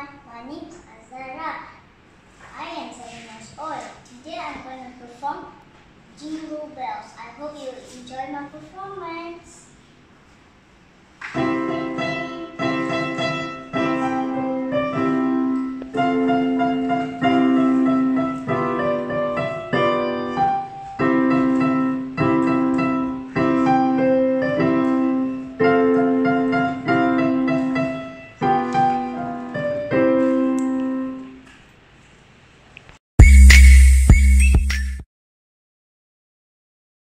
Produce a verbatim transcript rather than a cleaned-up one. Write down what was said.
everyone, my name is Azara. I am seven years old. Today I'm going to perform Jingle Bells. I hope you enjoy my performance.